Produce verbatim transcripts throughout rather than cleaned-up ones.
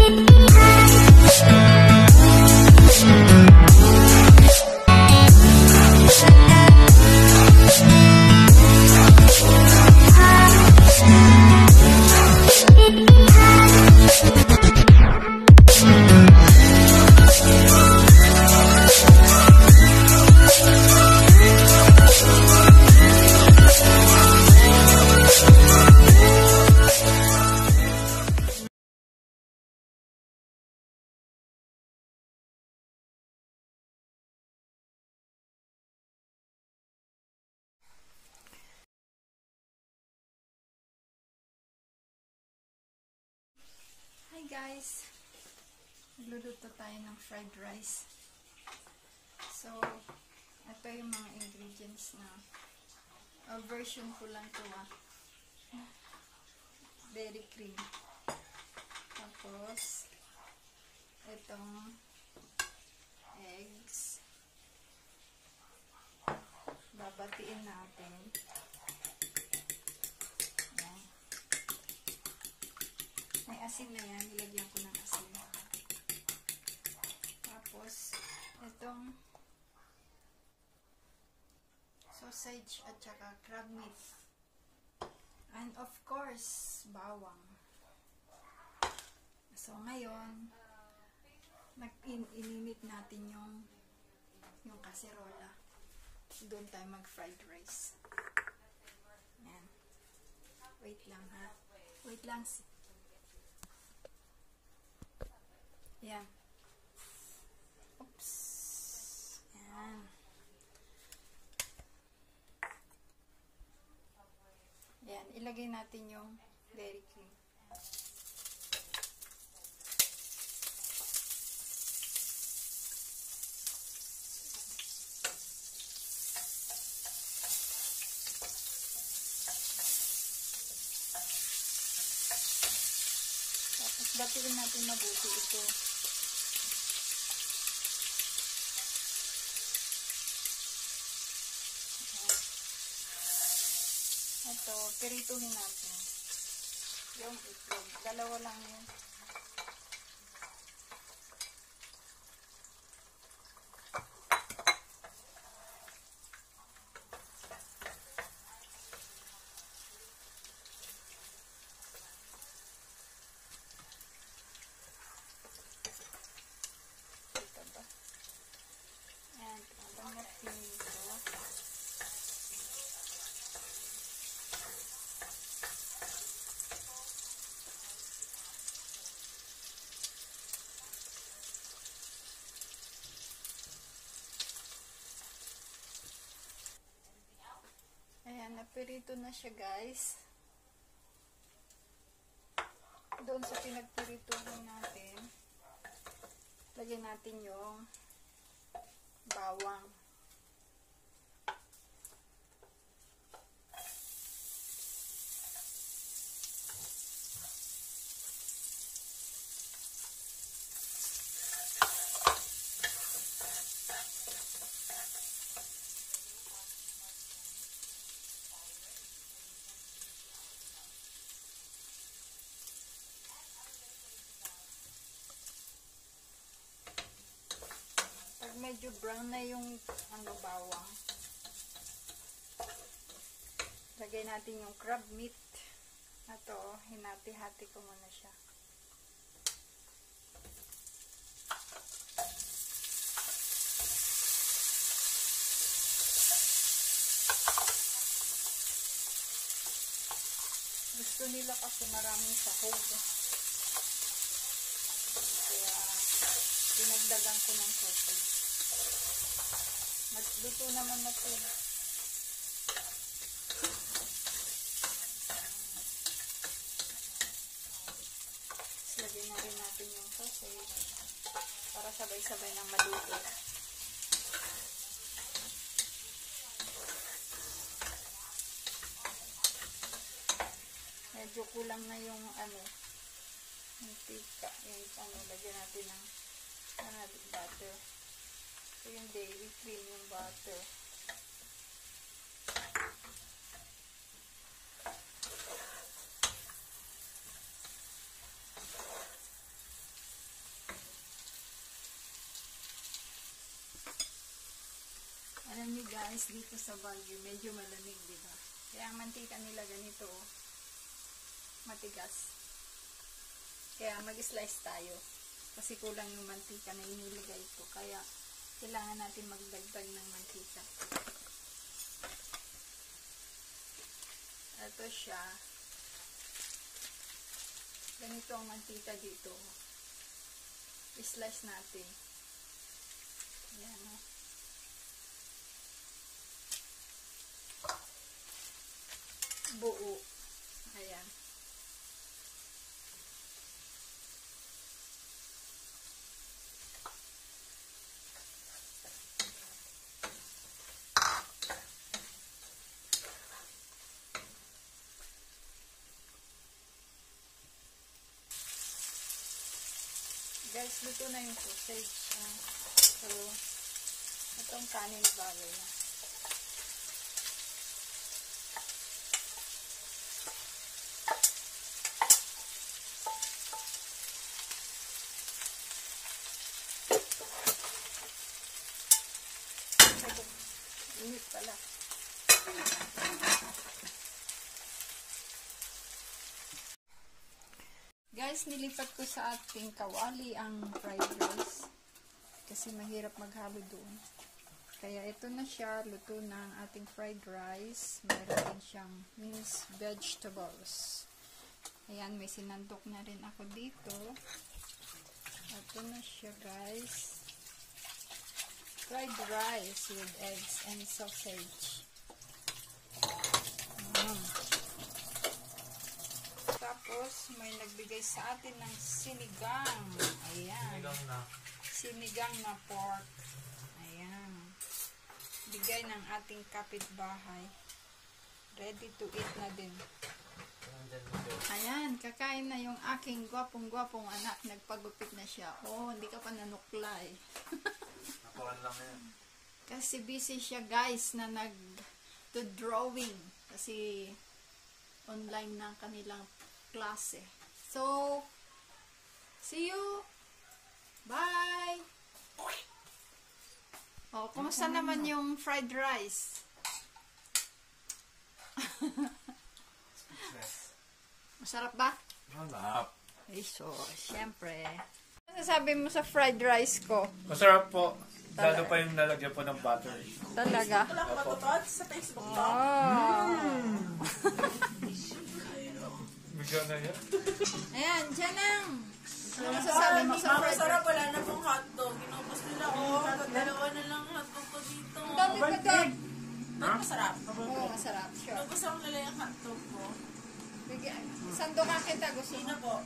Hi guys! Magluluto tayo ng fried rice. So, ito yung mga ingredients na uh, version ko lang to ah. Dairy cream. Tapos, itong eggs. Babatiin natin. Yan. May asin na yan. Nilagyan ko ng asin. Tapos, itong sausage at saka crab meat. And of course, bawang. So, ngayon, nag-ininit natin yung yung kaserola. Doon tayo mag-fried rice. Yan. Wait lang ha. Wait lang. Yan. Oops. Yan. Yan. Ilagay natin yung dairy cream. Tapos batiin natin mabuti ito. Ito, pirituhin natin. Yung itlog. Dalawa lang yun. Ito ba? Ayan, bangat pinito. Ayan, napirito na siya guys. Doon sa pinagpirituhan natin, lagyan natin yung bawang. Medyo brown na yung ano, bawang. Lagay natin yung crab meat. Ito, hinati-hati ko muna siya. Gusto nila kasi maraming sahog. Kaya pinagdagan ko ng sausage. Magluto naman na ito. Lagyan na rin natin yung sausage para sabay-sabay ng maluto. Medyo kulang na yung ano, yung tika, yung ano, lagyan natin ng ano, butter. Ito yung dairy cream, yung butter. niyo guys, dito sa Baguio, medyo malamig, di ba? Kaya ang mantika nila ganito, oh, matigas. Kaya mag-slice tayo. Kasi kulang yung mantika na iniligay ko. Kaya kailangan natin magdagdag ng mantika. Ito siya. Ganito ang mantika dito. I-slice natin. Ayan, o. Buo. Ayan. Guys, luto na yung sausage. Uh, so, itong kanin bagay na. Init pala. Guys, nilipat ko sa ating kawali ang fried rice kasi mahirap maghalo doon. Kaya ito na siya, luto na ang ating fried rice. Meron din siyang minced vegetables. Ayan, may sinandok na rin ako dito. Ito na siya guys. Fried rice with eggs and sausage. Mm. Tapos, may nagbigay sa atin ng sinigang. Ayan. Sinigang na. Sinigang na pork. Ayan. Bigay ng ating kapitbahay. Ready to eat na din. Ayan, kakain na yung aking gwapong-gwapong anak. Nagpagupit na siya. Oh, hindi ka pa nanuklay. Nakuhan lang yan. Kasi busy siya guys na nag to drawing. Kasi online na ang kanilang klase. So, see you. Bye. Oh, kumusta naman yung fried rice? Masarap ba? Masarap. Eh, so, syempre. Ano sabi mo sa fried rice ko? Masarap po. Lalo pa yung nalagyan po ng butter. Talaga? Wala ka matutod sa Facebook to? Oh. Bigyan na yan. Ayan, dyan ang. Ano masasabi mo sa fried Masarap, rice? wala na pong hotdog. Ginubos nila ko. Dalawa na lang hotdog ko dito. Ang dami pa dyan. Ba't masarap? Oo, masarap. Sure. Gusto ko nila yung hotdog ko. Bigyan. Sando ka kita. Gusto Hindi mo? na po.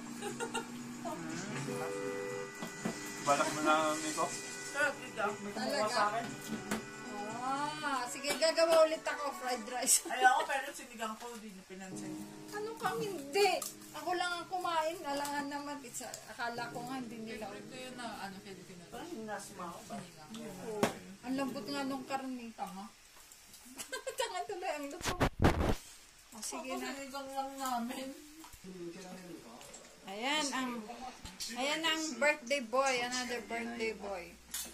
Balak mo na nito. Sarap dito. Talaga? Ah, sige, gagawa ulit ako fried rice. Ayaw ko, pero sinigang ko, hindi niyo pinansin. Ano kang hindi? Ako lang ang kumain. Alangan naman. It's, akala ko nga hindi nila. Ito yun na, ano, Filipino. Parang hinasma ko ba? Oo. Ang lambot nga nung karne. Tanga. Tanga tuloy ang luto. O, sige Ako, na. sinigang lang namin. Ayan ang ayan ang birthday boy, another birthday boy.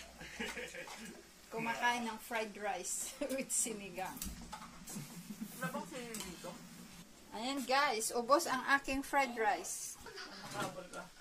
Kumakain ng fried rice with sinigang. Wala bang sinin dito? Ayan guys, ubos ang aking fried rice. Nakabal ka.